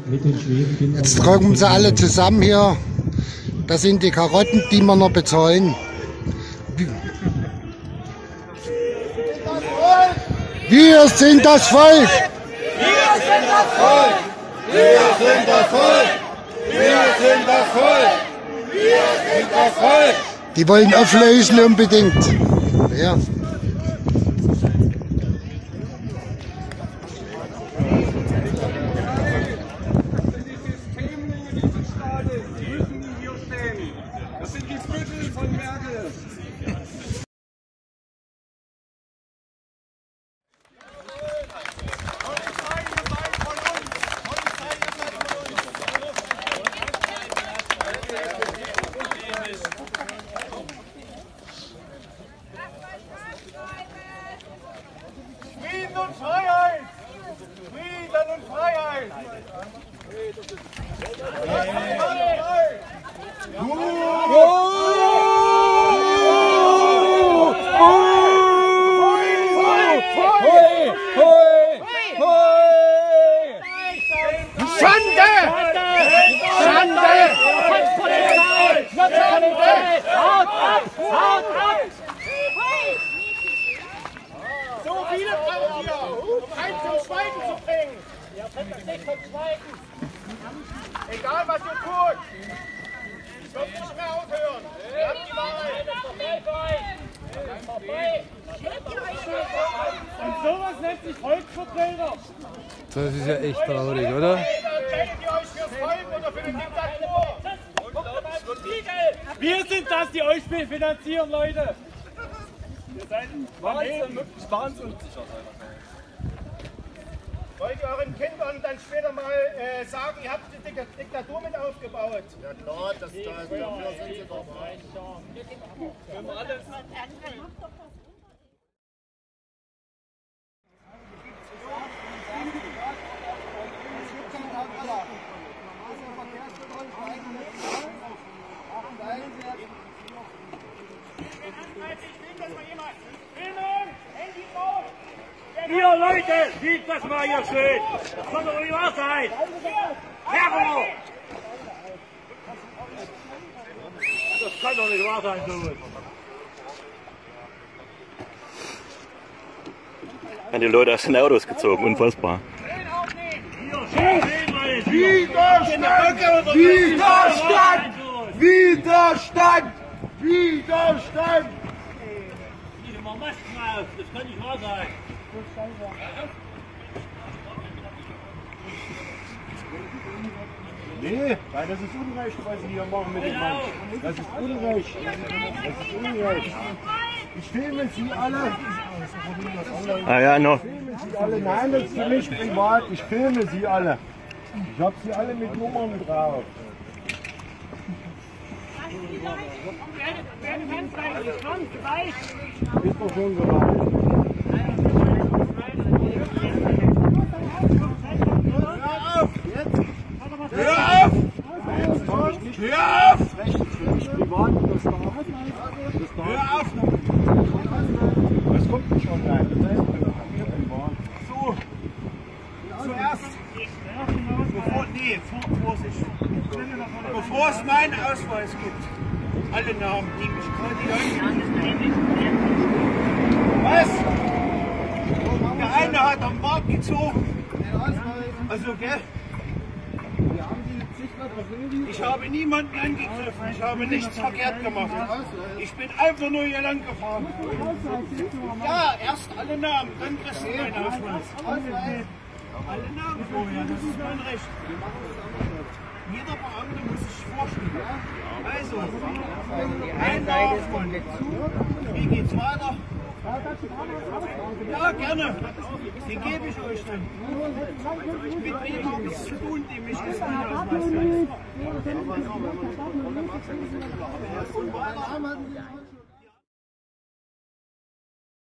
Jetzt trocknen sie alle zusammen hier. Das sind die Karotten, die wir noch bezahlen. Wir sind das Volk! Wir sind das Volk! Wir sind das Volk! Wir sind das Volk! Wir sind das Volk! Die wollen auflösen unbedingt. Ja. Das sind die Viertel von Merkel. Frieden und Freiheit! Frieden und Freiheit! Schande! Schande! Haut ab! Haut ab! So viele brauchen wir, um einen zum Schweigen zu bringen. Ihr könnt das nicht vom Schweigen. Egal was ihr tut. Ihr könnt nicht mehr aufhören. Ihr habt die Wahrheit. Und sowas nennt sich Volksvertreter. Das ist ja echt traurig, oder? Entscheidet ihr euch fürs Volk oder für den Diktator? Wir sind das, die euch finanzieren, Leute. Ihr seid wirklich wahnsinnsicher. Wollt ihr euren Kindern dann später mal sagen, ihr habt die Diktatur mit aufgebaut? Ja klar, das sind sie doch mal. Ihr Leute, sieht das mal hier schön. Das kann doch nicht wahr sein. Terror! Das kann doch nicht wahr sein, sowas. Haben die Leute aus den Autos gezogen, unfassbar. Widerstand! Widerstand! Widerstand! Widerstand! Ich mach Masken auf, das kann nicht wahr sein. Nee, weil das ist Unrecht, was Sie hier machen mit dem Mann. Das ist Unrecht. Das ist Unrecht. Ich filme Sie alle. Ah ja, noch. Ich filme Sie alle. Nein, das ist für mich privat. Ich filme Sie alle. Ich habe Sie alle mit Nummern drauf. Ist doch schon soweit. Hör auf! Hör auf! Privat, das darf. Hör auf! Das kommt nicht online. Das heißt, so, zuerst, bevor es meinen Ausweis gibt, alle Namen, die mich gerade was? Der eine hat am Bart gezogen. Also, gell? Ich habe niemanden angegriffen, ich habe nichts verkehrt gemacht. Ich bin einfach nur hier lang gefahren. Ja, erst alle Namen, dann kriegst du meinen Ausweis. Alle Namen vorher, das ist mein Recht. Jeder Beamte muss sich vorstellen. Also, ein Name, wie geht's weiter? Ja, gerne. Den gebe ich euch dann. Mit wem habe ich es zu tun, die mich nicht ausweisen? Und weiter.